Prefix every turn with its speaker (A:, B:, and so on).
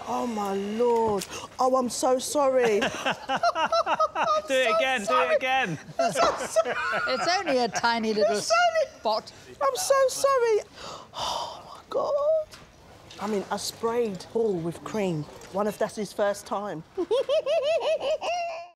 A: Oh, my Lord. Oh, I'm so sorry.
B: Do it again, do it again.
A: I'm so sorry.
C: It's only a tiny little spot.
A: I'm so sorry. Oh, my God. I mean, I sprayed Paul with cream. One of that's his first time.